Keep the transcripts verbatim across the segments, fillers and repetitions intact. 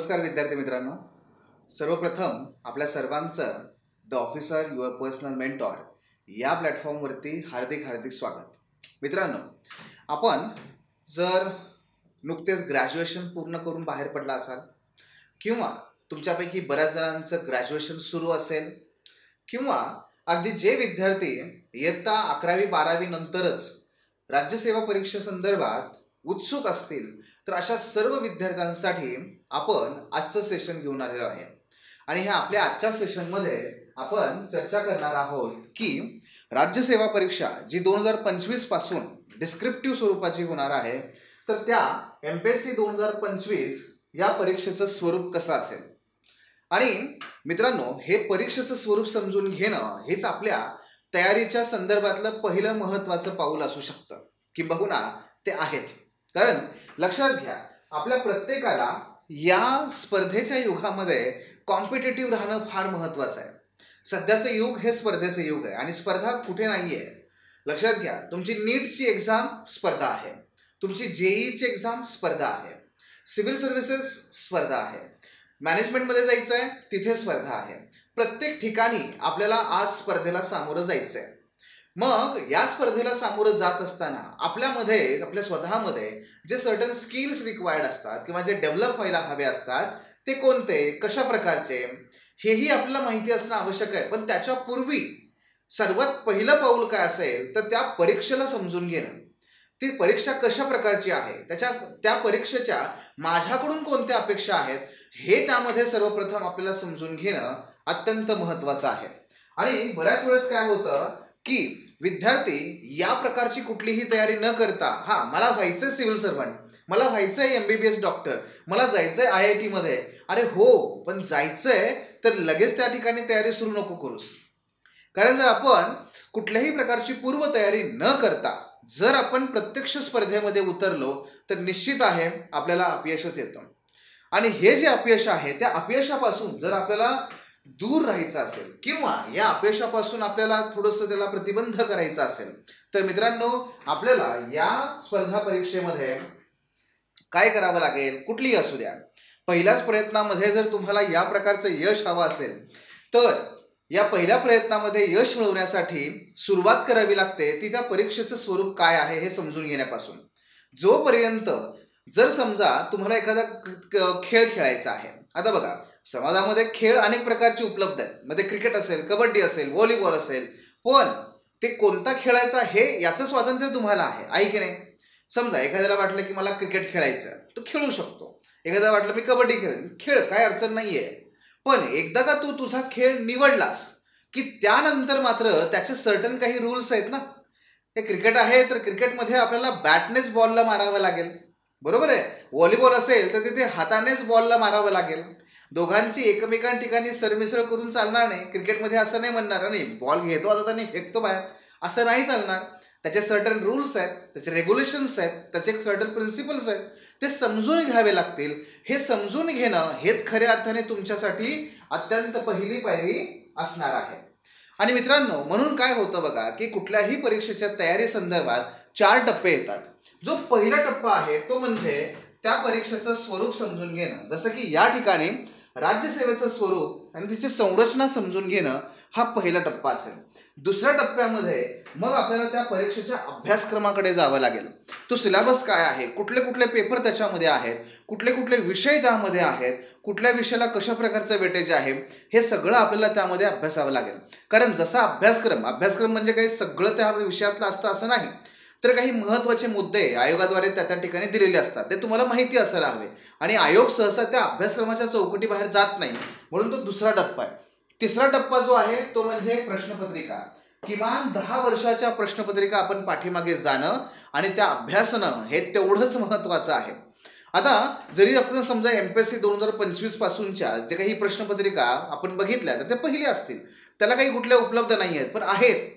नमस्कार विद्यार्थी मित्रांनो, सर्वप्रथम आपल्या सर्वांचं the officer your personal mentor या प्लॅटफॉर्मवरती हार्दिक हार्दिक स्वागत। मित्रांनो, आपण जर नुकतेच ग्रॅज्युएशन पूर्ण करून बाहेर पडला असाल किंवा तुमच्यापैकी बऱ्याच जणांचं ग्रॅज्युएशन सुरू असेल किंवा अगदी जे विद्यार्थी इयत्ता अकरावी बारावी नंतरच राज्यसेवा परीक्षेसंदर्भात उत्सुक असतील तर अशा सर्व विद्यार्थ्यांसाठी आपण आजचं सेशन घेऊन आलेलो आहे। आणि ह्या आपल्या आजच्या सेशनमध्ये आपण चर्चा करणार आहोत की राज्यसेवा परीक्षा जी दोन हजार पंचवीस पासून डिस्क्रिप्टिव्ह स्वरूपाची होणार आहे, तर त्या एम पी एस सी दोन हजार पंचवीस या परीक्षेचं स्वरूप कसं असेल। आणि मित्रांनो, हे परीक्षेचं स्वरूप समजून घेणं हेच आपल्या तयारीच्या संदर्भातलं पहिलं महत्त्वाचं पाऊल असू शकतं, किंबहुना ते आहेच। कारण लक्षात घ्या, आपल्या प्रत्येकाला या स्पर्धेच्या युगामध्ये कॉम्पिटेटिव्ह राहणं फार महत्त्वाचं आहे। सध्याचं युग हे स्पर्धेचं युग आहे आणि स्पर्धा कुठे नाही आहे। लक्षात घ्या, तुमची नीटची एक्झाम स्पर्धा आहे, तुमची जेईची एक्झाम स्पर्धा आहे, सिव्हिल सर्व्हिसेस स्पर्धा आहे, मॅनेजमेंटमध्ये जायचं आहे तिथे स्पर्धा आहे। प्रत्येक ठिकाणी आपल्याला आज स्पर्धेला सामोरं जायचं आहे। मग या स्पर्धेला सामोरं जात असताना आपल्यामध्ये आपल्या स्वतःमध्ये जे सर्टन स्किल्स रिक्वायर्ड असतात किंवा जे डेव्हलप व्हायला हवे असतात ते कोणते, कशा प्रकारचे, हेही आपल्याला माहिती असणं आवश्यक आहे। पण त्याच्या पूर्वी सर्वात पहिलं पाऊल काय असेल तर त्या परीक्षेला समजून घेणं। ती परीक्षा कशा प्रकारची आहे, त्याच्या त्या परीक्षेच्या माझ्याकडून कोणत्या अपेक्षा आहेत हे त्यामध्ये सर्वप्रथम आपल्याला समजून घेणं अत्यंत महत्त्वाचं आहे। आणि बऱ्याच वेळेस काय होतं की विद्यार्थी या प्रकारची कुठलीही तयारी न करता, हा मला व्हायचंय सिव्हिल सर्वंट, मला व्हायचंय M B B S doctor, मला जायचंय आय आय टी मध्ये, अरे हो पण जायचंय तर लगेच त्या ठिकाणी तयारी सुरू नको करूस। कारण जर आपण कुठल्याही प्रकारची पूर्व तयारी न करता जर आपण प्रत्यक्ष स्पर्धेमध्ये उतरलो तर निश्चित आहे आपल्याला अपयशच येतं। आणि हे जे अपयश आहे त्या अपयशापासून जर आपल्याला दूर राहायचं असेल किंवा या अपयशापासून आपल्याला थोडंसं त्याला प्रतिबंध करायचा असेल तर मित्रांनो, आपल्याला या स्पर्धा परीक्षेमध्ये काय करावं लागेल, कुठलीही असू द्या, पहिल्याच प्रयत्नामध्ये जर तुम्हाला या प्रकारचं यश हवं असेल तर या पहिल्या प्रयत्नामध्ये यश मिळवण्यासाठी सुरुवात करावी लागते ती त्या परीक्षेचं स्वरूप काय आहे हे समजून घेण्यापासून। जोपर्यंत जर समजा तुम्हाला एखादा खेळ खेळायचा आहे, आता बघा समाजामध्ये खेळ अनेक प्रकारचे उपलब्ध आहेत, मध्ये क्रिकेट असेल, कबड्डी असेल, व्हॉलीबॉल असेल, पण ते कोणता खेळायचा हे याचं स्वातंत्र्य तुम्हाला आहे, आहे की नाही। समजा एखाद्याला वाटलं की मला क्रिकेट खेळायचं तो खेळू शकतो, एखाद्याला वाटलं मी कबड्डी खेळ खेळ काय अडचण नाहीये। पण एकदा का तू तुझा खेळ निवडलास की त्यानंतर मात्र त्याचे सर्टन काही रूल्स आहेत ना। हे क्रिकेट आहे तर क्रिकेटमध्ये आपल्याला बॅटनेच बॉलला मारावं लागेल, बरोबर आहे। व्हॉलीबॉल असेल तर तिथे हातानेच बॉलला मारावं लागेल। दोघांची एकमेकां ठिकाणी सरमिसळ करून चालणार नाही। क्रिकेटमध्ये असं नाही म्हणणार नाही बॉल घेतो आता आणि फेकतो बाहेर, असं नाही चालणार। त्याचे सर्टन रूल्स आहेत, त्याचे रेग्युलेशन्स आहेत, त्याचे सर्टन प्रिन्सिपल्स आहेत, ते समजून घ्यावे लागतील। हे समजून घेणं हेच खऱ्या अर्थाने तुमच्यासाठी अत्यंत पहिली पायरी असणार आहे। आणि मित्रांनो, म्हणून काय होतं बघा की कुठल्याही परीक्षेच्या तयारी संदर्भात चार टप्पे येतात। जो पहिला टप्पा आहे तो म्हणजे त्या परीक्षेचं स्वरूप समजून घेणं। जसं की या ठिकाणी राज्यसेवेचं स्वरूप आणि तिची संरचना समजून घेणं हा पहिला टप्पा असेल। दुसऱ्या टप्प्यामध्ये मग आपल्याला त्या परीक्षेच्या अभ्यासक्रमाकडे जावं लागेल। तो सिलेबस काय आहे, कुठले कुठले पेपर त्याच्यामध्ये आहेत, कुठले कुठले विषय त्यामध्ये आहेत, कुठल्या विषयाला कशा प्रकारचं वेटेज आहे, हे सगळं आपल्याला त्यामध्ये अभ्यासावं लागेल। कारण जसा अभ्यासक्रम अभ्यासक्रम म्हणजे काही सगळं त्या विषयातलं असतं असं नाही, तर काही महत्त्वाचे मुद्दे आयोगाद्वारे त्या त्या ठिकाणी दिलेले असतात, ते तुम्हाला माहिती असायला हवे। आणि आयोग सहसा त्या अभ्यासक्रमाच्या चौकटी बाहेर जात नाही, म्हणून तो दुसरा टप्पा आहे। तिसरा टप्पा जो आहे तो म्हणजे प्रश्नपत्रिका। किमान दहा वर्षाच्या प्रश्नपत्रिका आपण पाठीमागे जाणं आणि त्या अभ्यासणं हे तेवढंच महत्त्वाचं आहे। आता जरी आपण समजा एम पी एस सी दोन हजार पंचवीस पासूनच्या जे काही प्रश्नपत्रिका आपण बघितल्या तर ते पहिली असतील, त्याला काही कुठल्या उपलब्ध नाही आहेत, पण आहेत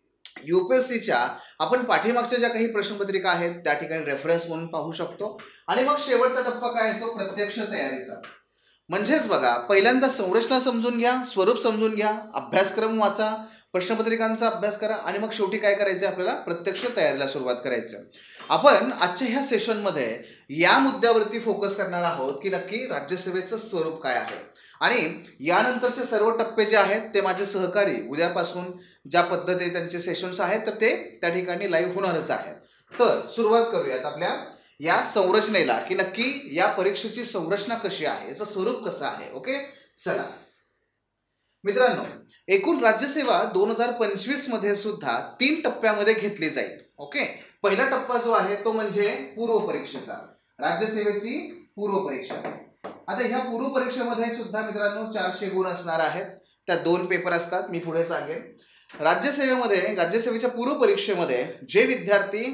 यू पी एस सीच्या आपण पाठीमागच्या ज्या काही प्रश्नपत्रिका आहेत त्या ठिकाणी रेफरन्स म्हणून पाहू शकतो। आणि मग शेवटचा टप्पा काय आहे तो प्रत्यक्ष तयारीचा। म्हणजेच बघा, पहिल्यांदा संरचना समजून घ्या, स्वरूप समजून घ्या, अभ्यासक्रम वाचा, प्रश्नपत्रिकांचा अभ्यास करा आणि मग शेवटी काय करायचं, आपल्याला प्रत्यक्ष तयारीला सुरुवात करायचं. आपण आजच्या ह्या सेशनमध्ये या मुद्द्यावरती फोकस करणार आहोत की नक्की राज्यसेवेचं स्वरूप काय आहे आणि यानंतरचे सर्व टप्पे जे आहेत ते माझे सहकारी उद्यापासून ज्या पद्धतीने त्यांचे सेशन्स आहेत तर ते त्या ठिकाणी लाईव्ह होणारच आहेत. तर सुरुवात करूयात आपल्या या संरचनेला की नक्की या परीक्षेची संरचना कशी आहे, याचं स्वरूप कसं आहे. ओके, चला मित्रांनो, एकूण राज्यसेवा दोन हजार पंचवीस मध्ये सुद्धा तीन टप्प्यामध्ये घेतली जाईल. ओके, पहिला टप्पा जो आहे तो म्हणजे पूर्व परीक्षेचा, राज्यसेवेची पूर्व परीक्षा. आता ह्या पूर्व परीक्षेमध्ये सुद्धा मित्रांनो चारशे गुण असणार आहेत. त्या दोन पेपर असतात, मी पुढे सांगेन. राज्यसेवेमध्ये राज्यसेवेच्या पूर्व परीक्षेमध्ये जे विद्यार्थी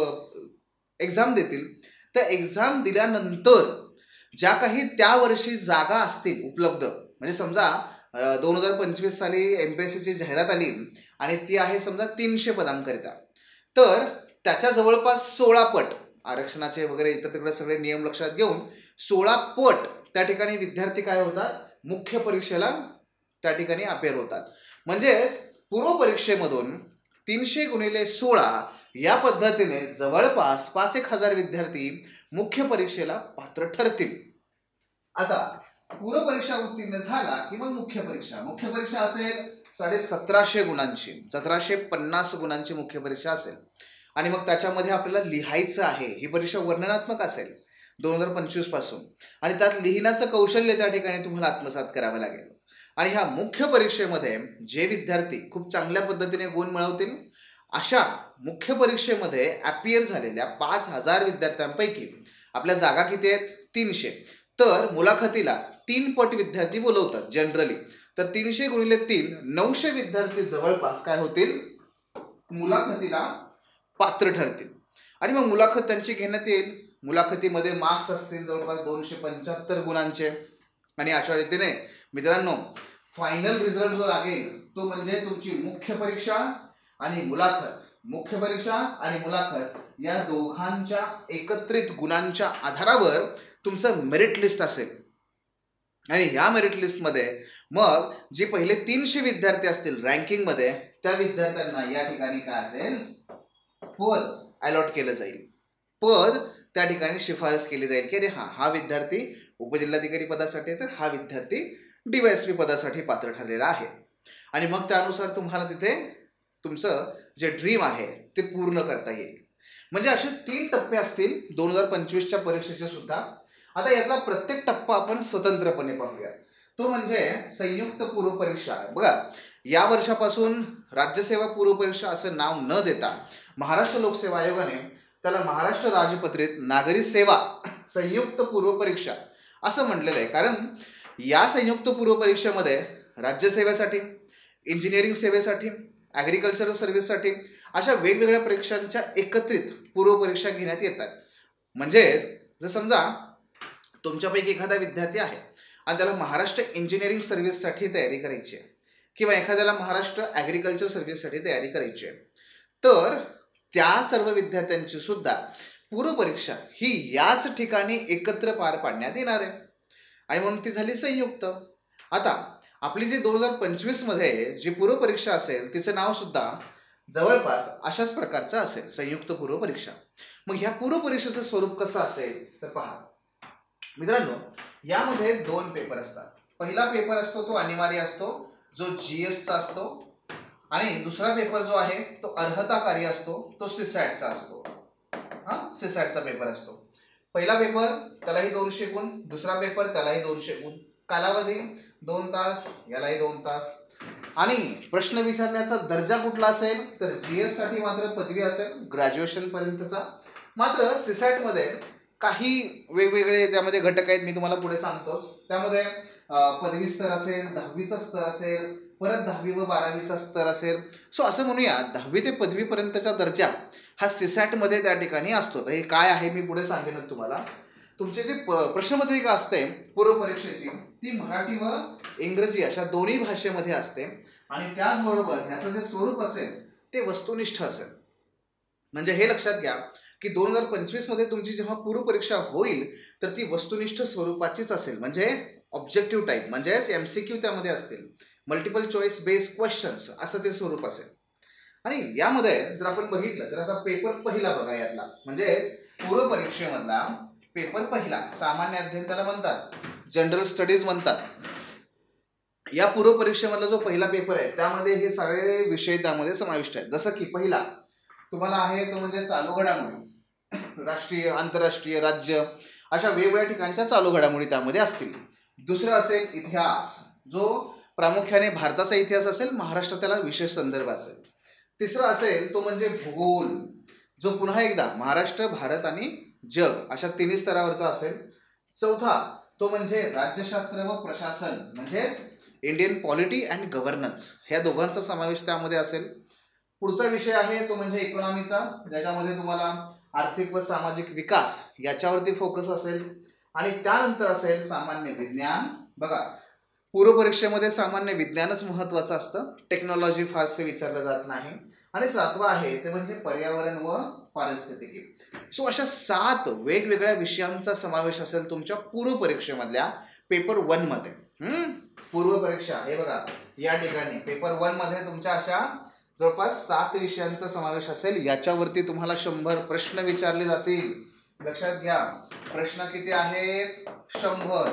एक्झाम देतील त्या एक्झाम दिल्यानंतर ज्या काही त्या वर्षी जागा असतील उपलब्ध, म्हणजे समजा दोन हजार पंचवीस साली एम पी एस सीची जाहिरात आली आणि ती आहे समजा तीनशे पदांकरिता, तर त्याच्या जवळपास सोळा पट आरक्षणाचे वगैरे इतर तिकडे सगळे नियम लक्षात घेऊन सोळा पट त्या ठिकाणी विद्यार्थी काय होतात, मुख्य परीक्षेला त्या ठिकाणी अपेअर होतात. म्हणजे पूर्व परीक्षेमधून तीनशे गुणिले सोळा या पद्धतीने जवळपास पाच एक हजार विद्यार्थी मुख्य परीक्षेला पात्र ठरतील. आता पूर्व परीक्षा उत्तीर्ण झाला की मग मुख्य परीक्षा मुख्य परीक्षा असेल साडे सतराशे गुणांची, सतराशे पन्नास गुणांची मुख्य परीक्षा असेल आणि मग त्याच्यामध्ये आपल्याला लिहायचं आहे. ही परीक्षा वर्णनात्मक असेल दोन हजार पंचवीस पासून आणि त्यात लिहिण्याचं कौशल्य त्या ठिकाणी तुम्हाला आत्मसात करावं लागेल. आणि ह्या मुख्य परीक्षेमध्ये जे विद्यार्थी खूप चांगल्या पद्धतीने गुण मिळवतील अशा मुख्य परीक्षेमध्ये अपियर झालेल्या पाच हजार विद्यार्थ्यांपैकी आपल्या जागा किती आहेत, तीनशे. तर मुलाखतीला तीन पट विद्यार्थी बोलवतात जनरली, तर तीनशे गुणिले तीन नऊशे विद्यार्थी जवळपास काय होतील, मुलाखतीला पात्र ठरतील. आणि मग मुलाखत त्यांची घेण्यात येईल. मुलाखतीमध्ये मार्क्स असतील जवळपास दोनशे पंच्याहत्तर गुणांचे आणि अशा रीतीने मित्रांनो फायनल रिझल्ट जो लागेल तो म्हणजे तुमची मुख्य परीक्षा आणि मुलाखत. मुख्य परीक्षा आणि मुलाखत या दोघांच्या एकत्रित गुणांच्या आधारावर तुमचं मेरिट लिस्ट असेल आणि या मेरिट लिस्टमध्ये मग जे पहिले तीनशे विद्यार्थी असतील रँकिंगमध्ये त्या विद्यार्थ्यांना या ठिकाणी काय असेल, पद अलॉट केलं जाईल. पद त्या ठिकाणी शिफारस केली जाईल की अरे हा हा विद्यार्थी उपजिल्हाधिकारी पदासाठी तर हा विद्यार्थी डीवायएसपी पदासाठी पात्र ठरलेला आहे. आणि मग त्यानुसार तुम्हाला तिथे तुमचं जे ड्रीम आहे ते पूर्ण करता येईल. म्हणजे असे तीन टप्पे असतील दोन हजार पंचवीसच्या परीक्षेचे सुद्धा. आता यातला प्रत्येक टप्पा आपण स्वतंत्रपणे पाहूया. तो म्हणजे संयुक्त पूर्व परीक्षा. बघा, या वर्षापासून राज्यसेवा पूर्व परीक्षा असं नाव न देता महाराष्ट्र लोकसेवा आयोगाने त्याला महाराष्ट्र राजपत्रित नागरी सेवा संयुक्त पूर्व परीक्षा असं म्हटलेलं आहे. कारण या संयुक्त पूर्व परीक्षेमध्ये राज्यसेवेसाठी, इंजिनिअरिंग सेवेसाठी, ॲग्रिकल्चरल सर्व्हिससाठी अशा वेगवेगळ्या परीक्षांच्या एकत्रित पूर्व परीक्षा घेण्यात येतात. म्हणजे जर समजा तुमच्यापैकी एखादा विद्यार्थी आहे आणि त्याला महाराष्ट्र इंजिनिअरिंग सर्व्हिससाठी तयारी करायची आहे किंवा एखाद्याला महाराष्ट्र ॲग्रिकल्चर सर्व्हिससाठी तयारी करायची आहे, तर त्या सर्व विद्यार्थ्यांची सुद्धा पूर्व परीक्षा ही याच ठिकाणी एकत्र पार पाडण्यात येणार आहे आणि म्हणून ती झाली संयुक्त. आता आपली जी दोन हजार पंचवीस मध्ये जी पूर्व परीक्षा असेल तिचं नाव सुद्धा जवळपास अशाच प्रकारचं असेल, संयुक्त पूर्व परीक्षा. मग ह्या पूर्व परीक्षेचं स्वरूप कसं असेल तर पहा मित्रांनो, यामध्ये दोन पेपर असतात. पहिला पेपर असतो तो अनिवार्य असतो जो जीएसचा असतो आणि दुसरा पेपर जो आहे तो अर्हता कार्य असतो तो सीसॅटचा असतो. हा सीसॅटचा पेपर असतो. पहिला पेपर त्यालाही दोनशे गुण, दुसरा पेपर त्यालाही दोनशे गुण, कालावधी दोन तास, यालाही दोन तास. आणि प्रश्न विचारण्याचा दर्जा कुठला असेल तर जीएस साठी मात्र पदवी असेल ग्रॅज्युएशन पर्यंतचा. मात्र सीसॅट मध्ये काही वेगवेगळे त्यामध्ये घटक आहेत, मी तुम्हाला पुढे सांगतो. त्यामध्ये पदवी स्तर असेल, दहावीचा स्तर असेल, परत दहावी व बारावीचा स्तर असेल. सो असं म्हणूया दहावी ते पदवीपर्यंतचा दर्जा हा सीसॅट मध्ये त्या ठिकाणी असतो. तर हे काय आहे मी पुढे सांगेनच तुम्हाला. तुमचे जे प्रश्नपत्रिका असते पूर्व परीक्षेची ती मराठी व इंग्रजी अशा दोन्ही भाषेमध्ये असते आणि त्याचबरोबर ह्याचं जे स्वरूप असेल ते वस्तुनिष्ठ असेल. म्हणजे हे लक्षात घ्या की दोन हजार पंचवीस मध्ये तुमची जेव्हा पूर्व परीक्षा होईल तर ती वस्तुनिष्ठ स्वरूपाचीच असेल. म्हणजे ऑब्जेक्टिव्ह टाईप म्हणजेच एमसीक्यू त्यामध्ये असतील. मल्टिपल चॉईस बेस्ड क्वेश्चन्स असं ते स्वरूप असेल. आणि यामध्ये जर आपण बघितलं तर आता पेपर पहिला बघा यातला, म्हणजे पूर्व परीक्षेमधला पेपर पहिला, सामान्य अध्ययन त्याला म्हणतात, जनरल स्टडीज म्हणतात. या पूर्व परीक्षेमधला जो पहिला पेपर आहे त्यामध्ये हे सगळे विषय त्यामध्ये समाविष्ट आहेत. जसं की पहिला तुम्हाला आहे तो म्हणजे चालू घडामोडी, राष्ट्रीय, आंतरराष्ट्रीय, राज्य अशा वेगवेगळ्या ठिकाणच्या चालू घडामोडी त्यामध्ये असतील. दुसरं असेल इतिहास, जो प्रामुख्याने भारताचा इतिहास असेल, महाराष्ट्र त्याला विशेष संदर्भ असेल. तिसरं असेल तो म्हणजे भूगोल, जो पुन्हा एकदा महाराष्ट्र, भारत आणि जग अशा तिन्ही स्तरावरचा असेल. चौथा तो म्हणजे राज्यशास्त्र व प्रशासन, म्हणजेच इंडियन पॉलिटी अँड गव्हर्नन्स, ह्या दोघांचा समावेश त्यामध्ये असेल. पुढचा विषय आहे तो म्हणजे इकॉनॉमीचा, ज्याच्यामध्ये तुम्हाला आर्थिक व सामाजिक विकास याच्यावरती फोकस असेल. आणि त्यानंतर असेल सामान्य विज्ञान. बघा पूर्व परीक्षेमध्ये सामान्य विज्ञानच महत्त्वाचं असतं, टेक्नॉलॉजी फारसे विचारलं जात नाही. आणि सातवा आहे ते म्हणजे पर्यावरण व पारिस्थितिकी. सो अशा सात वेगवेगळ्या विषयांचा समावेश असेल तुमच्या पूर्व परीक्षेमधल्या पेपर वन मध्ये. हम्म पूर्व परीक्षा हे बघा या ठिकाणी पेपर वन मध्ये तुमच्या अशा जवळपास सात विषयांचा समावेश असेल. याच्यावरती तुम्हाला शंभर प्रश्न विचारले जातील. लक्षात घ्या, प्रश्न किती आहेत? शंभर.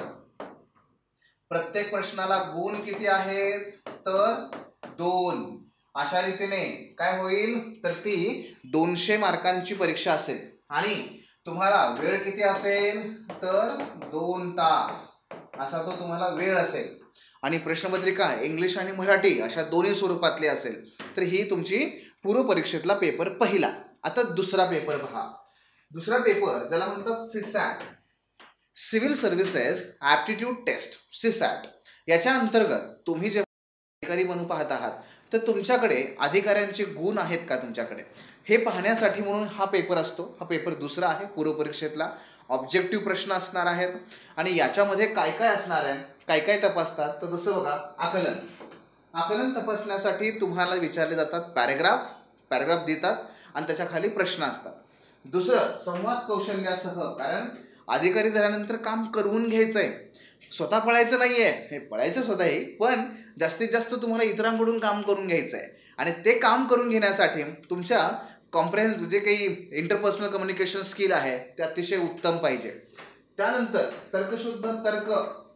प्रत्येक प्रश्नाला गुण किती आहेत? तर दोन. अशा रीतीने काय होईल तर ती दोनशे मार्कांची परीक्षा असेल. आणि तुम्हाला वेळ किती असेल तर दोन तास असा तो तुम्हाला वेळ असेल. आणि प्रश्नपत्रिका इंग्लिश आणि मराठी अशा दोन्ही स्वरूपातली असेल. तर ही तुमची पूर्व परीक्षेतला पेपर पहिला. आता दुसरा पेपर पहा. दुसरा पेपर ज्याला म्हणतात CSAT, civil services aptitude test, CSAT. याच्या अंतर्गत तुम्ही जेव्हा अधिकारी बनू पाहत आहात तर तुमच्याकडे अधिकाऱ्यांचे गुण आहेत का तुमच्याकडे, हे पाहण्यासाठी म्हणून हा पेपर असतो. हा पेपर दुसरा आहे पूर्व परीक्षेतला. ऑब्जेक्टिव्ह प्रश्न असणार आहेत. आणि याच्यामध्ये काय काय असणार आहे, काय काय तपासतात तर जसं बघा आकलन. आकलन तपासण्यासाठी तुम्हाला विचारले जातात पॅरेग्राफ, पॅरेग्राफ देतात आणि त्याच्या खाली प्रश्न असतात. दुसरं संवाद कौशल्यासह, कारण अधिकारी झाल्यानंतर काम करून घ्यायचं आहे, स्वतः पळायचं नाही आहे. हे पळायचं स्वतःही, पण जास्तीत जास्त तुम्हाला इतरांकडून काम करून घ्यायचं आहे. आणि ते काम करून घेण्यासाठी तुमच्या कॉम्प्रेन्स जे काही इंटरपर्सनल कम्युनिकेशन स्किल आहे ते अतिशय उत्तम पाहिजे. त्यानंतर तर्कशुद्ध तर्क,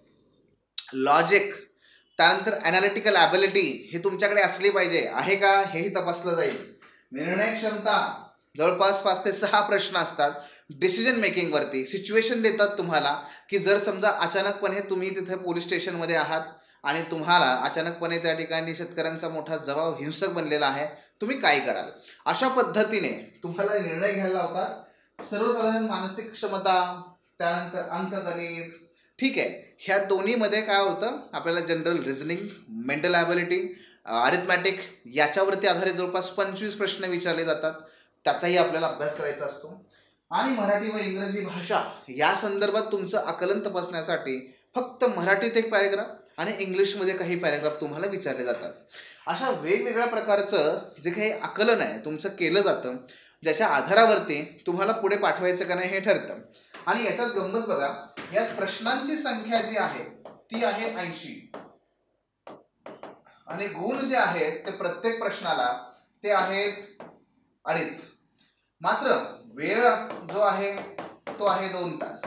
लॉजिक, त्यानंतर ॲनालिटिकल ॲबिलिटी हे तुमच्याकडे असली पाहिजे. आहे का हेही तपासलं जाईल. निर्णय क्षमता, जवळपास पाच ते सहा प्रश्न असतात डिसिजन मेकिंगवरती. सिच्युएशन देतात तुम्हाला की जर समजा अचानकपणे तुम्ही तिथे पोलीस स्टेशनमध्ये आहात आणि तुम्हाला अचानकपणे त्या ठिकाणी शेतकऱ्यांचा मोठा जबाब हिंसक बनलेला आहे, तुम्ही काय कराल. अशा पद्धतीने तुम्हाला निर्णय घ्यायला होतात. सर्वसाधारण मानसिक क्षमता, त्यानंतर अंकगणित. ठीक आहे, ह्या दोन्हीमध्ये काय होतं आपल्याला general reasoning, mental ability, arithmetic याच्यावरती आधारित जवळपास पंचवीस प्रश्न विचारले जातात. त्याचाही आपल्याला अभ्यास करायचा असतो. आणि मराठी व इंग्रजी भाषा या संदर्भात तुमचं आकलन तपासण्यासाठी फक्त मराठीत एक पॅरेग्राफ आणि इंग्लिशमध्ये काही पॅरेग्राफ तुम्हाला विचारले जातात. अशा वेगवेगळ्या प्रकारचं जे काही आकलन आहे तुमचं केलं जातं, ज्याच्या आधारावरती तुम्हाला पुढे पाठवायचं का नाही हे ठरतं. आणि याच्यात गंमत बघा, यात प्रश्नांची संख्या जी आहे ती आहे ऐंशी आणि गुण जे आहेत ते प्रत्येक प्रश्नाला ते आहेत अडीच. मात्र वेळ जो आहे तो आहे दोन तास.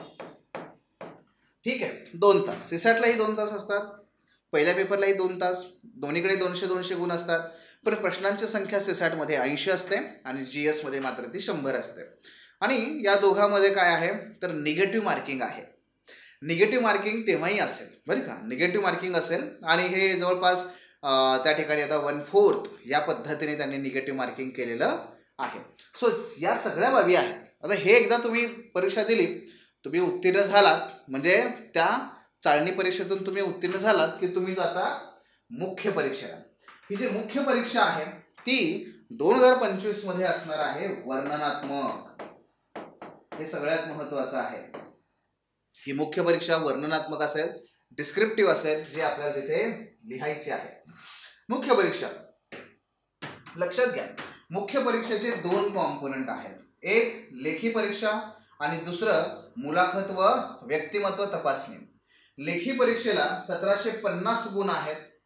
ठीक आहे, दोन तास. सीसॅटलाही दोन तास असतात, पहिल्या पेपरलाही दोन तास, दोन्हीकडे दोनशे दोनशे गुण असतात. पण प्रश्नांची संख्या सीसॅटमध्ये ऐंशी असते आणि जी एसमध्ये मात्र ती शंभर असते. आणि या दोघांमध्ये काय आहे तर निगेटिव्ह मार्किंग आहे. निगेटिव्ह मार्किंग तेव्हाही असेल बरं का, निगेटिव्ह मार्किंग असेल. आणि हे जवळपास त्या ठिकाणी आता वन फोर्थ या पद्धतीने त्यांनी निगेटिव्ह मार्किंग केलेलं आहे. सो या सगळ्या बाबी आहेत. आता हे एकदा तुम्ही परीक्षा दिली, तुम्ही उत्तीर्ण झालात म्हणजे त्या चाळणी परीक्षेतून तुम्ही उत्तीर्ण झालात की तुम्ही जाता मुख्य परीक्षेला. ही जी मुख्य परीक्षा आहे ती दोन हजार पंचवीस मध्ये असणार आहे वर्णनात्मक. हे सगळ्यात महत्वाचं आहे. ही मुख्य परीक्षा वर्णनात्मक असेल, डिस्क्रिप्टिव्ह असेल, जे आपल्याला तिथे लिहायचे आहे. मुख्य परीक्षा लक्षात घ्या, मुख्य परीक्षेचे दोन कॉम्पोनंट आहेत. एक लेखी परीक्षा आणि दुसरं मुलाखत व व्यक्तिमत्व तपासणी. लेखी परीक्षेला सतराशे पन्नास गुण आहेत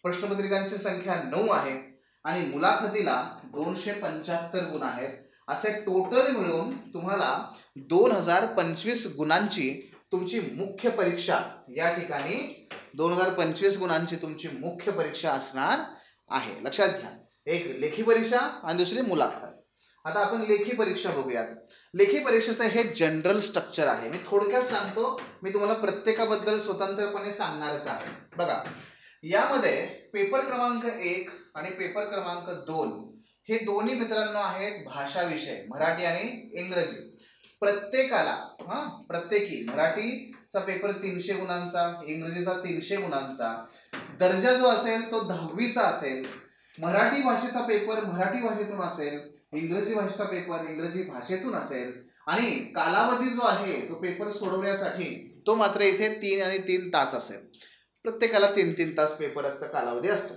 प्रश्नपत्रिकांची संख्या नऊ आहे आणि मुलाखतीला दोनशे पंच्याहत्तर गुण आहेत. असे टोटल मिळून तुम्हाला दोन हजार पंचवीस गुणांची तुमची मुख्य परीक्षा या ठिकाणी दोन हजार पंचवीस गुणांची तुमची मुख्य परीक्षा असणार आहे. लक्षात घ्या, एक लेखी परीक्षा आणि दुसरी मुलाखत. आता आपण लेखी परीक्षा बघूयात. लेखी परीक्षेचं हे जनरल स्ट्रक्चर आहे. मी थोडक्यात सांगतो, मी तुम्हाला प्रत्येकाबद्दल स्वतंत्रपणे सांगणारच आहे. बघा, यामध्ये पेपर क्रमांक एक आणि पेपर क्रमांक दोन हे दोन्ही मित्रांनो आहेत भाषा विषय, मराठी आणि इंग्रजी. प्रत्येकाला हा प्रत्येकी मराठीचा पेपर तीनशे गुणांचा, इंग्रजीचा तीनशे गुणांचा. दर्जा जो असेल तो दहावीचा असेल. मराठी भाषेचा पेपर मराठी भाषेतून असेल, इंग्रजी भाषेचा पेपर इंग्रजी भाषेतून असेल आणि कालावधी जो आहे तो पेपर सोडवण्यासाठी तो मात्र इथे तीन आणि तीन तास असेल. प्रत्येकाला तीन तीन तास पेपर असतं, कालावधी असतो.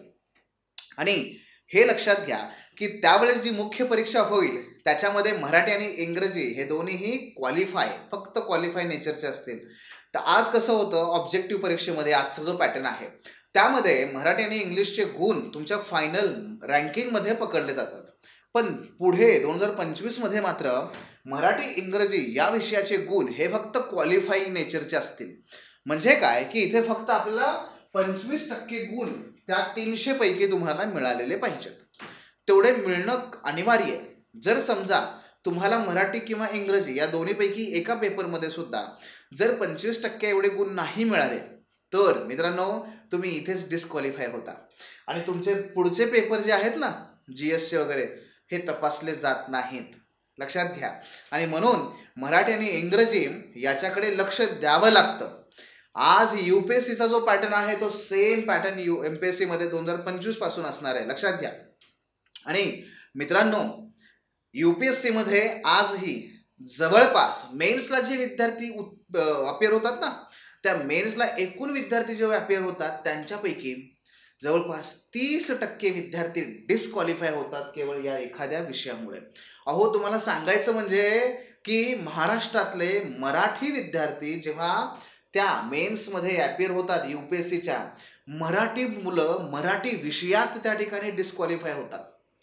आणि हे लक्षात घ्या की त्यावेळेस जी मुख्य परीक्षा होईल त्याच्यामध्ये मराठी आणि इंग्रजी हे दोन्हीही क्वालिफाय, फक्त क्वालिफाय नेचरचे असतील. तर आज कसं होतं ऑब्जेक्टिव्ह परीक्षेमध्ये आजचा जो पॅटर्न आहे त्यामध्ये मराठी आणि इंग्लिशचे गुण तुमच्या फायनल रँकिंगमध्ये पकडले जातात. पण पुढे दोन हजार पंचवीस मध्ये मात्र मराठी इंग्रजी या विषयाचे गुण हे फक्त क्वालिफाईंग नेचरचे असतील. म्हणजे काय की इथे फक्त आपल्याला पंचवीस टक्के गुण त्या तीनशे पैकी तुम्हाला मिळालेले पाहिजेत. तेवढे मिळणं अनिवार्य आहे. जर समजा तुम्हाला मराठी किंवा इंग्रजी या दोन्हीपैकी एका पेपरमध्ये सुद्धा जर पंचवीस टक्के एवढे गुण नाही मिळाले तर मित्रांनो तुम्ही इथेच डिस्क्वालिफाय होता आणि तुमचे पुढचे पेपर जे आहेत ना जी एस चे वगैरे हे तपासले जात नाहीत. लक्षात घ्या. आणि म्हणून मराठी आणि इंग्रजी याच्याकडे लक्ष द्यावं लागतं. आज यूपीएससीचा जो पॅटर्न आहे तो सेम पॅटर्न यू एमपीएससी मध्ये दोन हजार पंचवीस पासून असणार आहे. लक्षात घ्या. आणि मित्रांनो यूपीएससी मध्ये आजही जवळपास मेन्सला जे विद्यार्थी अपेअर होतात ना त्या मेन्सला एकूण विद्यार्थी जेव्हा अपेअर होतात त्यांच्यापैकी जवळपास तीस टक्के विद्यार्थी डिस्क्वालिफाय होतात केवळ या एखाद्या विषयामुळे. अहो तुम्हाला सांगायचं म्हणजे की महाराष्ट्रातले मराठी विद्यार्थी जेव्हा त्या मेन्समध्ये अपेअर होतात यूपीएससीच्या, मराठी मुलं मराठी विषयात त्या ठिकाणी डिस्क्वालिफाय होतात.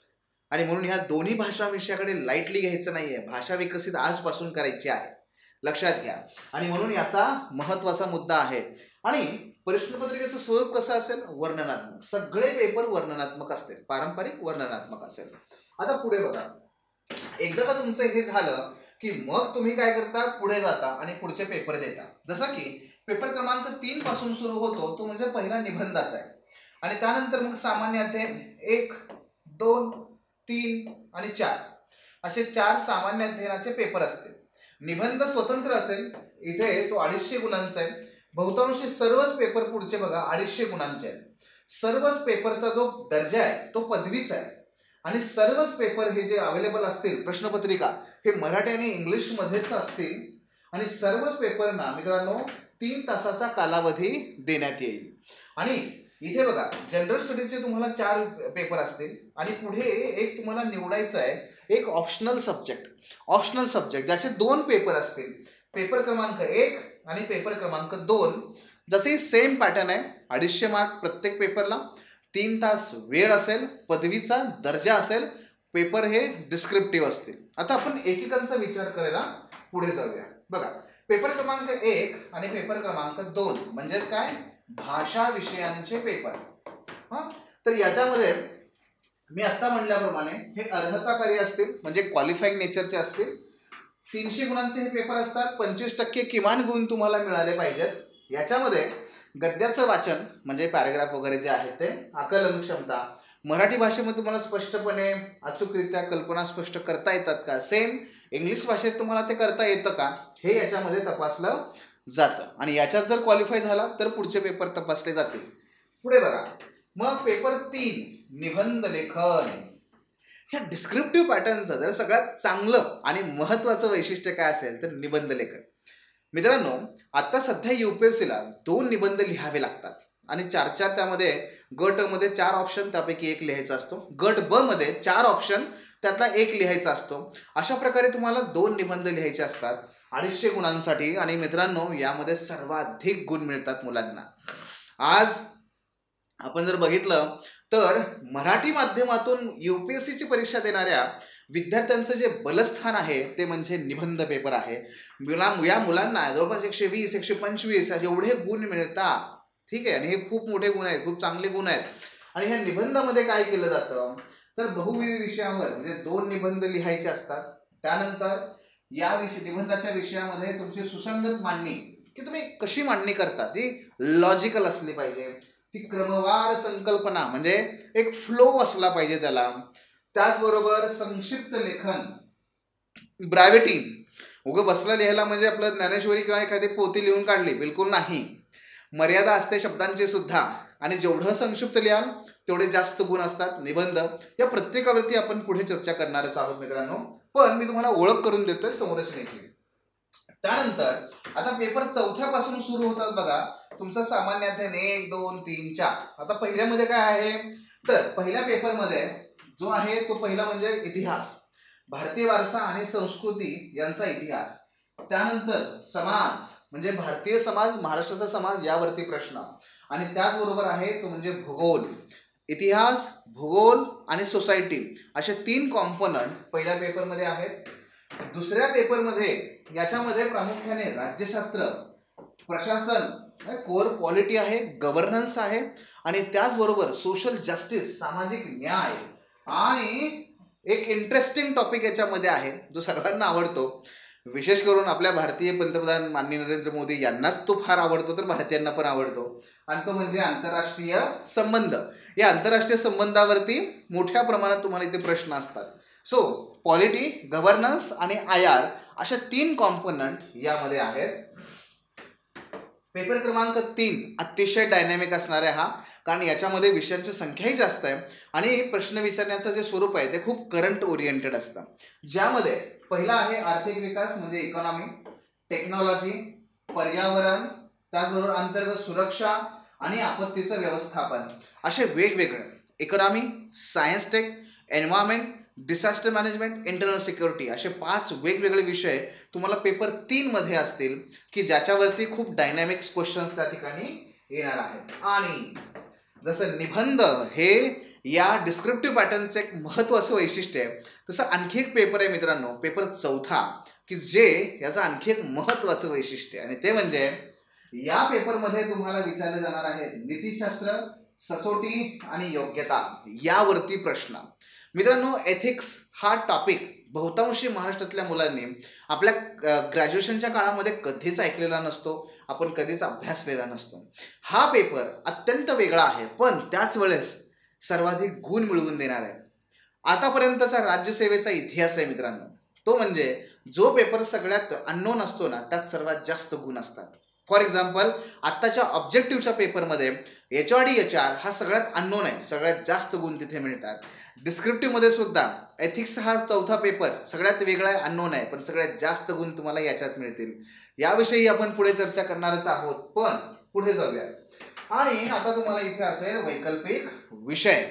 आणि म्हणून ह्या दोन्ही भाषा विषयाकडे लाईटली घ्यायचं नाहीये. भाषा विकसित आजपासून करायची आहे. लक्षात घ्या. आणि म्हणून याचा महत्वाचा मुद्दा आहे. आणि प्रश्नपत्रिकेचं स्वरूप कसं असेल? वर्णनात्मक. सगळे पेपर वर्णनात्मक असतील, पारंपरिक वर्णनात्मक असेल. आता पुढे बघा, एकदा का तुमचं हे झालं की मग तुम्ही काय करता, पुढे जाता आणि पुढचे पेपर देता. जसं की पेपर क्रमांक तीन पासून सुरू होतो तो म्हणजे पहिला निबंधाचा आहे. आणि त्यानंतर मग सामान्य अध्ययन एक, दोन, तीन आणि चार असे चार सामान्य अध्ययनाचे पेपर असतील. निबंध स्वतंत्र असेल, इथे तो अडीचशे गुणांचा आहे. बहुतांशी सर्वच पेपर पुढचे बघा अडीचशे गुणांचे आहेत. सर्वच पेपरचा जो दर्जा आहे तो पदवीचा आहे. आणि सर्वच पेपर हे जे अवेलेबल असतील प्रश्नपत्रिका हे मराठी आणि इंग्लिश मध्येच असतील. आणि सर्वच पेपरना मित्रांनो तीन तासाचा कालावधी देण्यात येईल. आणि इथे बघा जनरल स्टडीजचे तुम्हाला चार पेपर असतील आणि पुढे एक तुम्हाला निवडायचं आहे एक ऑप्शनल सब्जेक्ट. ऑप्शनल सब्जेक्ट ज्याचे दोन पेपर असतील, पेपर क्रमांक एक आणि पेपर क्रमांक दोन. जसे सेम पॅटर्न आहे, अडीचशे मार्क प्रत्येक पेपरला, तीन तास वेळ असेल, पदवीचा दर्जा असेल, पेपर हे डिस्क्रिप्टिव्ह असतील. आता आपण एकेकांचा विचार करायला पुढे जाऊया. बघा पेपर क्रमांक एक आणि पेपर क्रमांक दोन म्हणजेच काय, भाषा विषयांचे पेपर. हा तर याच्यामध्ये मी आता म्हणल्याप्रमाणे हे अर्हताकारी असतील म्हणजे क्वालिफाईंग नेचरचे असतील. तीनशे गुणांचे हे पेपर असतात. पंचवीस टक्के किमान गुण तुम्हाला मिळाले पाहिजेत. याच्यामध्ये गद्याचं वाचन म्हणजे पॅराग्राफ वगैरे जे आहे ते, आकलन क्षमता, मराठी भाषेमध्ये तुम्हाला स्पष्टपणे अचूकरित्या कल्पना स्पष्ट करता येतात का, सेम इंग्लिश भाषेत तुम्हाला ते करता येतं का, हे याच्यामध्ये तपासलं जातं. आणि याच्यात जर क्वालिफाय झाला तर पुढचे पेपर तपासले जातील. पुढे बघा मग पेपर तीन निबंध लेखन. ह्या डिस्क्रिप्टिव्ह पॅटर्नचं जर सगळ्यात चांगलं आणि महत्त्वाचं वैशिष्ट्य काय असेल तर निबंध लेखन. मित्रांनो आता सध्या यूपीएससीला दोन निबंध लिहावे लागतात आणि चार चार त्यामध्ये गट मध्ये चार ऑप्शन त्यापैकी एक लिहायचा असतो, गट ब मध्ये चार ऑप्शन त्यातला एक लिहायचा असतो. अशा प्रकारे तुम्हाला दोन निबंध लिहायचे असतात अडीचशे गुणांसाठी. आणि मित्रांनो यामध्ये सर्वाधिक गुण मिळतात मुलांना. आज आपण जर बघितलं तर मराठी माध्यमातून यूपीएससीची परीक्षा देणाऱ्या विद्यार्थ्यांचं जे बलस्थान आहे ते म्हणजे निबंध पेपर आहे. मुला या मुलांना जवळपास एकशे वीस एकशे पंचवीस एवढे गुण मिळतात. ठीक आहे, आणि हे खूप मोठे गुण आहेत, खूप चांगले गुण आहेत. आणि ह्या निबंधामध्ये काय केलं जातं तर बहुविध विषयावर म्हणजे दोन निबंध लिहायचे असतात. त्यानंतर या विषय निबंधाच्या विषयामध्ये तुमची सुसंगत मांडणी, की तुम्ही कशी मांडणी करता ती लॉजिकल असली पाहिजे, ती क्रमवार संकल्पना म्हणजे एक फ्लो असला पाहिजे त्याला. त्याचबरोबर संक्षिप्त लेखन, ब्रॅव्हिटी. उगं बसला लिहायला म्हणजे आपलं ज्ञानेश्वरी किंवा एखादी पोथी लिहून काढली, बिलकुल नाही. मर्यादा असते शब्दांची सुद्धा, आणि जेवढं संक्षिप्त लिहाल तेवढे जास्त गुण असतात. निबंध या प्रत्येकावरती आपण पुढे चर्चा करणारच आहोत मित्रांनो, पण मी तुम्हाला ओळख करून देतोय संरचनेची. त्यानंतर आता पेपर चौथ्यापासून सुरू होतात बघा. तुमचं सामान्य अध्ययन एक दोन तीन चार. आता पहिल्यामध्ये काय आहे तर पहिल्या पेपरमध्ये जो आहे तो पहिला म्हणजे इतिहास, भारतीय वारसा आणि संस्कृती यांचा इतिहास. त्यानंतर समाज म्हणजे भारतीय समाज, महाराष्ट्राचा समाज यावरती प्रश्न. आणि त्याचबरोबर आहे तो म्हणजे भूगोल. इतिहास, भूगोल आणि सोसायटी असे तीन कॉम्पोनंट पहिल्या पेपरमध्ये आहेत. दुसऱ्या पेपरमध्ये याच्यामध्ये प्रामुख्याने राज्यशास्त्र, प्रशासन, कोर पॉलिटी आहे, गव्हर्नन्स आहे, आणि त्याचबरोबर सोशल जस्टिस, सामाजिक न्याय, आणि एक इंटरेस्टिंग टॉपिक याच्यामध्ये आहे जो सर्वांना आवडतो, विशेष करून आपल्या भारतीय पंतप्रधान माननीय नरेंद्र मोदी यांनाच तो फार आवडतो, तर भारतीयांना पण आवडतो, आणि तो म्हणजे आंतरराष्ट्रीय संबंध. या आंतरराष्ट्रीय संबंधावरती मोठ्या प्रमाणात तुम्हाला इथे प्रश्न असतात. सो पॉलिटी, गव्हर्नन्स आणि आय आर अशा तीन कॉम्पोनंट यामध्ये आहेत. पेपर क्रमांक तीन अतिशय डायनॅमिक असणार आहे हा, कारण याच्यामध्ये विषयांची संख्याही जास्त आहे आणि प्रश्न विचारण्याचं जे स्वरूप आहे ते खूप करंट ओरिएंटेड असतं. ज्यामध्ये पहिला आहे आर्थिक विकास म्हणजे इकॉनॉमी, टेक्नॉलॉजी, पर्यावरण, त्याचबरोबर अंतर्गत सुरक्षा आणि आपत्तीचं व्यवस्थापन. असे वेगवेगळे economy, science tech, environment, disaster management, internal security असे पाच वेगवेगळे विषय तुम्हाला पेपर तीन मध्ये असतील, की ज्याच्यावरती खूप डायनॅमिक क्वेश्चन्स त्या ठिकाणी येणार आहेत. आणि जसं निबंध हे या डिस्क्रिप्टिव्ह पॅटर्नचं एक महत्त्वाचं वैशिष्ट्य आहे, तसं आणखी एक पेपर आहे मित्रांनो, पेपर चौथा, की जे याचं आणखी एक महत्त्वाचं वैशिष्ट्य आहे, आणि ते म्हणजे या पेपरमध्ये तुम्हाला विचारले जाणार आहेत नीतिशास्त्र, सचोटी आणि योग्यता यावरती प्रश्न. मित्रांनो, एथिक्स हा टॉपिक बहुतांशी महाराष्ट्रातल्या मुलांनी आपल्या ग्रॅज्युएशनच्या काळामध्ये कधीच ऐकलेला नसतो, आपण कधीच अभ्यासलेला नसतो. हा पेपर अत्यंत वेगळा आहे, पण त्याच वेळेस सर्वाधिक गुण मिळवून देणार आहे. आतापर्यंतचा राज्यसेवेचा इतिहास आहे मित्रांनो, तो म्हणजे जो पेपर सगळ्यात अननोन असतो ना त्यात सर्वात जास्त गुण असतात. फॉर एक्झाम्पल आत्ताच्या ऑब्जेक्टिव्हच्या पेपरमध्ये H R D H R हा सगळ्यात अननोन आहे, सगळ्यात जास्त गुण तिथे मिळतात. डिस्क्रिप्टिव्हमध्ये सुद्धा एथिक्स हा चौथा पेपर सगळ्यात वेगळा आहे, अननोन आहे, पण सगळ्यात जास्त गुण तुम्हाला याच्यात मिळतील. याविषयी आपण पुढे चर्चा करणारच आहोत, पण पुढे जाऊया. आणि आता तुम्हाला इथे असेल वैकल्पिक विषय.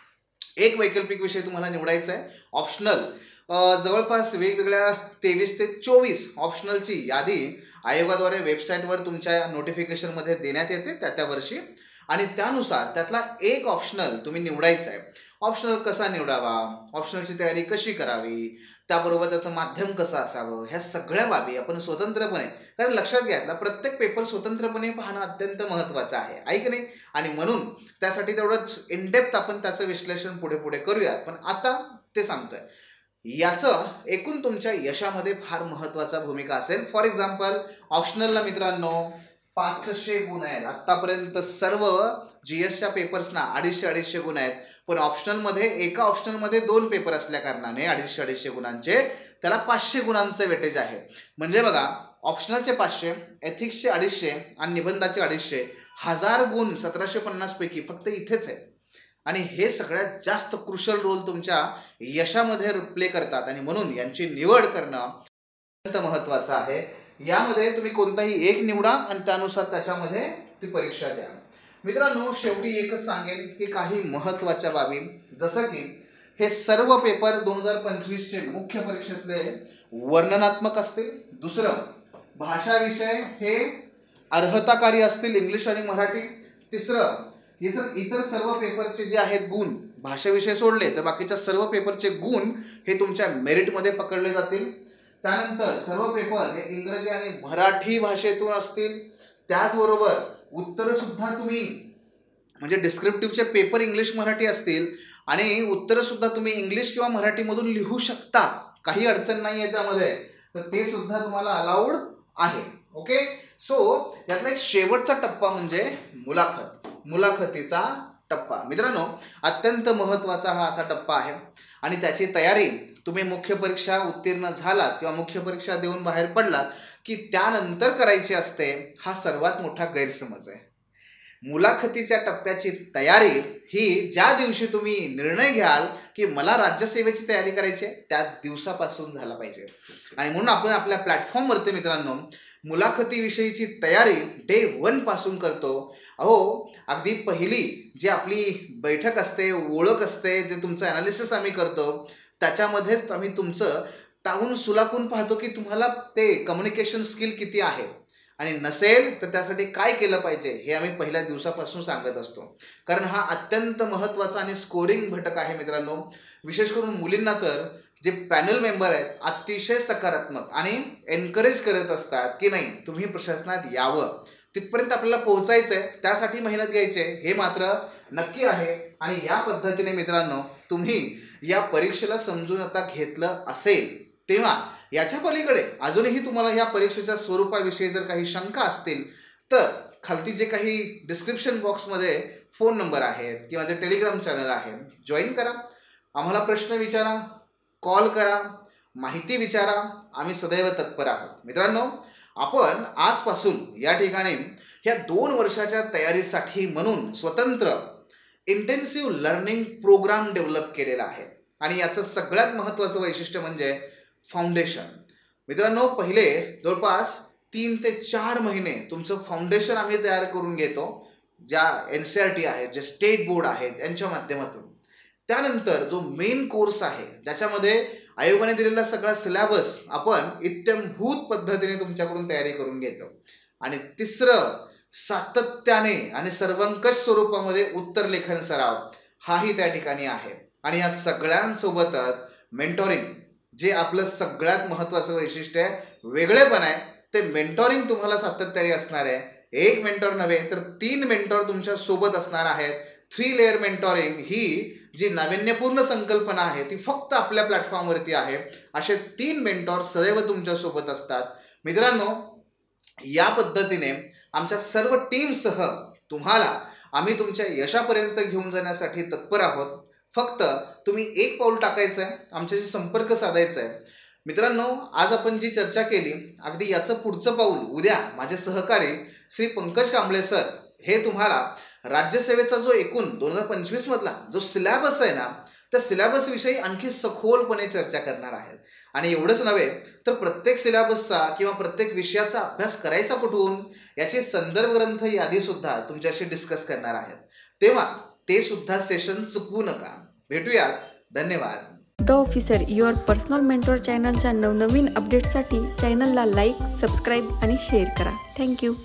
एक वैकल्पिक विषय तुम्हाला निवडायचा आहे, ऑप्शनल. जवळपास वेगवेगळ्या तेवीस ते चोवीस ऑप्शनलची यादी आयोगाद्वारे वेबसाईटवर तुमच्या नोटिफिकेशनमध्ये देण्यात येते त्या त्या वर्षी, आणि त्यानुसार त्यातला एक ऑप्शनल तुम्ही निवडायचा आहे. ऑप्शनल कसा निवडावा, ऑप्शनलची तयारी कशी करावी, त्याबरोबर त्याचं माध्यम कसं असावं, ह्या सगळ्या बाबी आपण स्वतंत्रपणे, कारण लक्षात घ्या प्रत्येक पेपर स्वतंत्रपणे पाहणं अत्यंत महत्त्वाचं आहे, आहे की नाही. आणि म्हणून त्यासाठी तेवढंच इनडेप्थ आपण त्याचं विश्लेषण पुढे पुढे करूया, पण आता ते सांगतोय. याचं एकूण तुमच्या यशामध्ये फार महत्त्वाचा भूमिका असेल. फॉर एक्झाम्पल ऑप्शनलला मित्रांनो पाचशे गुण आहेत. आत्तापर्यंत सर्व जी एसच्या पेपर्सना अडीचशे अडीचशे गुण आहेत, पण ऑप्शनलमध्ये एका ऑप्शनलमध्ये दोन पेपर असल्या कारणाने अडीचशे अडीचशे गुणांचे त्याला पाचशे गुणांचं वेटेज आहे. म्हणजे बघा, ऑप्शनलचे पाचशे, एथिक्सचे अडीचशे आणि निबंधाचे अडीचशे, हजार गुण सतराशे पन्नास पैकी फक्त इथेच आहे. आणि हे सगळ्यात जास्त क्रुशल रोल तुमच्या यशामध्ये प्ले करतात, आणि म्हणून यांची निवड करणं अत्यंत महत्त्वाचं आहे. यामध्ये तुम्ही कोणताही एक निवडा आणि त्यानुसार त्याच्यामध्ये ती परीक्षा द्या. मित्रांनो, शेवटी एकच सांगेल की काही महत्त्वाच्या बाबी, जसं की हे सर्व पेपर दोन हजार पंचवीसचे मुख्य परीक्षेतले वर्णनात्मक असतील. दुसरं, भाषा विषय हे अर्हताकारी असतील, इंग्लिश आणि मराठी. तिसरं, इतर इतर सर्व पेपरचे जे आहेत गुण, भाषा विषय सोडले तर बाकीच्या सर्व पेपरचे गुण हे तुमच्या मेरिटमध्ये पकडले जातील. त्यानंतर सर्व पेपर हे इंग्रजी आणि मराठी भाषेतून असतील. त्याचबरोबर उत्तरं सुद्धा तुम्ही म्हणजे डिस्क्रिप्टिव्हचे पेपर इंग्लिश मराठी असतील आणि उत्तरं सुद्धा तुम्ही इंग्लिश किंवा मराठीमधून लिहू शकता, काही अडचण नाही आहे त्यामध्ये, तर ते सुद्धा तुम्हाला अलाउड आहे. ओके, सो यातला एक शेवटचा टप्पा म्हणजे मुलाखत, मुलाखतीचा टप्पा. मित्रांनो, अत्यंत महत्त्वाचा हा असा टप्पा आहे आणि त्याची तयारी तुम्ही मुख्य परीक्षा उत्तीर्ण झालात किंवा मुख्य परीक्षा देऊन बाहेर पडलात की त्यानंतर करायची असते, हा सर्वात मोठा गैरसमज आहे. मुलाखतीच्या टप्प्याची तयारी ही ज्या दिवशी तुम्ही निर्णय घ्याल की मला राज्यसेवेची तयारी करायची आहे त्या दिवसापासून झाला पाहिजे. आणि म्हणून आपण आपल्या प्लॅटफॉर्मवरती मित्रांनो मुलाखतीविषयीची तयारी डे वन पासून करतो. अहो, अगदी पहिली जी आपली बैठक असते, ओळख असते, जे तुमचं ॲनालिसिस आम्ही करतो त्याच्यामध्येच आम्ही तुमचं ताहून सुलाखून पाहतो की तुम्हाला ते कम्युनिकेशन स्किल किती आहे आणि नसेल तर त्यासाठी काय केलं पाहिजे हे आम्ही पहिल्या दिवसापासून सांगत असतो. कारण हा अत्यंत महत्त्वाचा आणि स्कोरिंग घटक आहे मित्रांनो. विशेष करून मुलींना तर जे पॅनल मेंबर आहेत अतिशय सकारात्मक आणि एनकरेज करत असतात की नाही तुम्ही प्रशासनात यावं, तिथपर्यंत आपल्याला पोहोचायचं आहे, त्यासाठी मेहनत घ्यायची आहे, हे मात्र नक्की आहे. आणि या पद्धतीने मित्रांनो तुम्ही या परीक्षेला समजून आता घेतलं असेल तेव्हा याच्या पलीकडे अजूनही तुम्हाला या परीक्षेच्या स्वरूपाविषयी जर काही शंका असतील तर खालती जे काही डिस्क्रिप्शन बॉक्समध्ये फोन नंबर आहेत किंवा जे टेलिग्राम चॅनल आहे जॉईन करा, आम्हाला प्रश्न विचारा, कॉल करा, माहिती विचारा, आम्ही सदैव तत्पर आहोत. मित्रांनो, आपण आजपासून या ठिकाणी ह्या दोन वर्षाच्या तयारीसाठी म्हणून स्वतंत्र इंटेन्सिव्ह लर्निंग प्रोग्राम डेव्हलप केलेला आहे आणि याचं सगळ्यात महत्त्वाचं वैशिष्ट्य म्हणजे फाउंडेशन. मित्रांनो, पहिले जवळपास तीन ते चार महिने तुमचं फाउंडेशन आम्ही तयार करून घेतो, ज्या एन सी आर टी आहेत, जे स्टेट बोर्ड आहेत यांच्या माध्यमातून. त्यानंतर जो मेन कोर्स आहे ज्याच्यामध्ये आयोगाने दिलेला सगळा सिलेबस आपण इत्थंभूत पद्धतीने तुमच्याकडून तयारी करून घेतो. आणि तिसरं, सातत्याने आणि सर्वंकष स्वरूपामध्ये उत्तर लेखन सराव हाही त्या ठिकाणी आहे. आणि या सगळ्यांसोबतच मेंटॉरिंग, जे आपलं सगळ्यात महत्त्वाचं वैशिष्ट्य आहे, वेगळेपण आहे, ते मेंटॉरिंग तुम्हाला सातत्याने असणार आहे. एक मेंटॉर नव्हे तर तीन मेंटॉर तुमच्या सोबत असणार आहेत. थ्री लेअर मेंटॉरिंग ही जी नाविन्यपूर्ण संकल्पना आहे ती फक्त आपल्या प्लॅटफॉर्मवरती आहे. असे तीन मेंटॉर सदैव तुमच्या सोबत असतात. मित्रांनो, या पद्धतीने आमच्या सर्व टीमसह तुम्हाला आम्ही तुमच्या यशापर्यंत घेऊन जाण्यासाठी तत्पर आहोत. फक्त तुम्ही एक पाऊल टाकायचं आहे, आमच्याशी संपर्क साधायचा आहे. मित्रांनो, आज आपण जी चर्चा केली अगदी याचं पुढचं पाऊल उद्या माझे सहकारी श्री पंकज कांबळे सर हे तुम्हाला राज्यसेवेचा जो एकूण दोन हजार पंचवीस मधला जो सिलेबस आहे ना त्या सिलेबसविषयी आणखी सखोलपणे चर्चा करणार आहेत. आणि एवढंच नव्हे तर प्रत्येक सिलेबसचा किंवा प्रत्येक विषयाचा अभ्यास करायचा कुठून याची संदर्भ ग्रंथ यादीसुद्धा तुमच्याशी डिस्कस करणार आहेत. तेव्हा ते सुद्धा सेशन चुकवू नका. भेटूयात. धन्यवाद. The officer your personal mentor चॅनलच्या नवनवीन अपडेटसाठी चॅनलला लाईक, सबस्क्राईब आणि शेअर करा. थँक्यू.